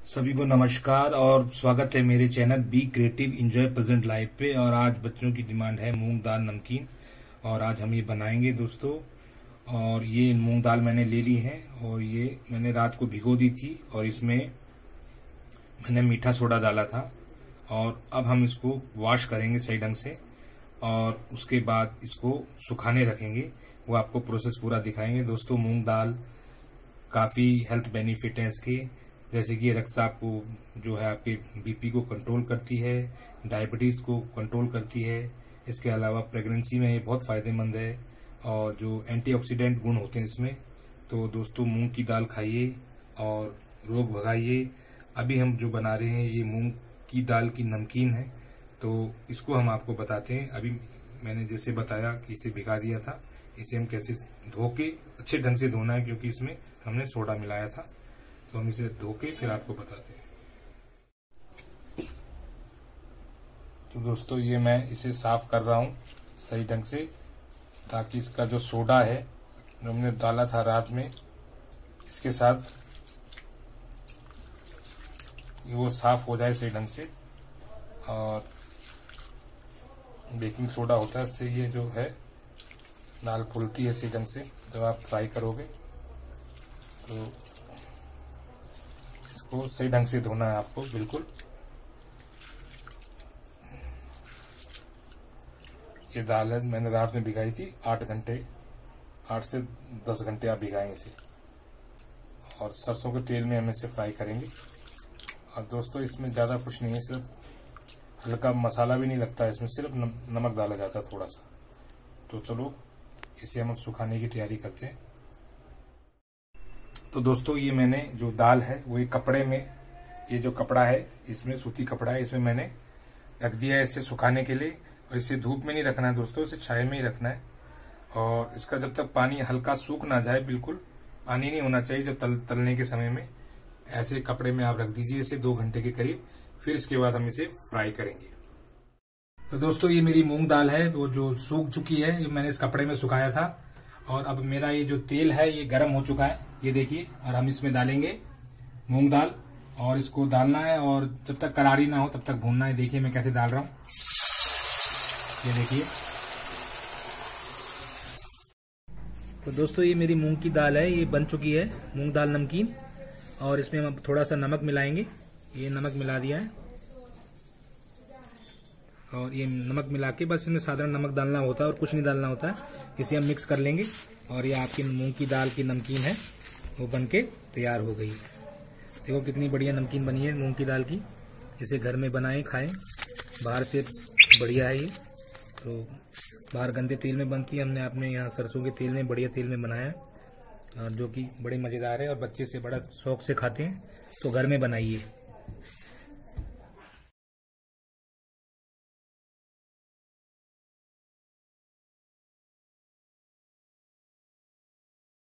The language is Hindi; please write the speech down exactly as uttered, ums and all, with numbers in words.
सभी को नमस्कार और स्वागत है मेरे channel be creative enjoy present life पे। और आज बच्चों की डिमांड है मूंग दाल नमकीन और आज हम ये बनाएंगे दोस्तों। और ये मूंग दाल मैंने ले ली है और ये मैंने रात को भिगो दी थी और इसमें मैंने मीठा सोडा डाला था। और अब हम इसको वॉश करेंगे सही ढंग से और उसके बाद इसको सुखाने रखेंगे। वो आपको प्रोसेस पूरा दिखाएंगे दोस्तों। मूंग दाल काफी हेल्थ बेनिफिट है इसके, जैसे कि रक्तचाप को जो है आपके बीपी को कंट्रोल करती है, डायबिटीज को कंट्रोल करती है। इसके अलावा प्रेगनेंसी में ये बहुत फायदेमंद है और जो एंटीऑक्सीडेंट गुण होते हैं इसमें। तो दोस्तों मूंग की दाल खाइए और रोग भगाइए। अभी हम जो बना रहे हैं ये मूंग की दाल की नमकीन है, तो इसको हम आपको बताते हैं। अभी मैंने जैसे बताया कि इसे भिगा दिया था, इसे हम कैसे धो के अच्छे ढंग से धोना है क्योंकि इसमें हमने सोडा मिलाया था। तो हम इसे धो के फिर आपको बताते हैं। तो दोस्तों ये मैं इसे साफ कर रहा हूँ सही ढंग से, ताकि इसका जो सोडा है जो हमने डाला था रात में इसके साथ वो साफ हो जाए सही ढंग से। और बेकिंग सोडा होता है, इससे ये जो है दाल फूलती है सही ढंग से जब आप फ्राई करोगे। तो इसको सही ढंग से धोना है आपको बिल्कुल। ये दाल है मैंने रात में भिगाई थी, आठ घंटे आठ से दस घंटे आप भिगाएं इसे। और सरसों के तेल में हम इसे फ्राई करेंगे। और दोस्तों इसमें ज्यादा कुछ नहीं है, सिर्फ हल्का मसाला भी नहीं लगता है इसमें, सिर्फ नमक डाला जाता है थोड़ा सा। तो चलो इसे हम सुखाने की तैयारी करते हैं। तो दोस्तों ये मैंने जो दाल है वो एक कपड़े में, ये जो कपड़ा है इसमें सूती कपड़ा है, इसमें मैंने रख दिया है इसे सुखाने के लिए। और इसे धूप में नहीं रखना है दोस्तों, इसे छाया में ही रखना है। और इसका जब तक पानी हल्का सूख ना जाए, बिल्कुल पानी नहीं होना चाहिए जब तल, तलने के समय में, ऐसे कपड़े में आप रख दीजिए इसे दो घंटे के करीब। फिर इसके बाद हम इसे फ्राई करेंगे। तो दोस्तों ये मेरी मूंग दाल है वो जो सूख चुकी है, ये मैंने इस कपड़े में सुखाया था। और अब मेरा ये जो तेल है ये गर्म हो चुका है, ये देखिए। और हम इसमें डालेंगे मूंग दाल और इसको डालना है और जब तक करारी ना हो तब तक भूनना है। देखिए मैं कैसे डाल रहा हूँ, ये देखिए। तो दोस्तों ये मेरी मूंग की दाल है, ये बन चुकी है मूंग दाल नमकीन। और इसमें हम थोड़ा सा नमक मिलाएंगे, ये नमक मिला दिया है। और ये नमक मिला के बस इसमें साधारण नमक डालना होता है और कुछ नहीं डालना होता है। इसे हम मिक्स कर लेंगे और ये आपकी मूंग की दाल की नमकीन है वो बनके तैयार हो गई। देखो कितनी बढ़िया नमकीन बनी है मूंग की दाल की। इसे घर में बनाएं खाएं, बाहर से बढ़िया है ये। तो बाहर गंदे तेल में बनती है, हमने अपने यहाँ सरसों के तेल में, बढ़िया तेल में बनाया है और जो कि बड़े मजेदार है और बच्चे से बड़ा शौक से खाते हैं। तो घर में बनाइए।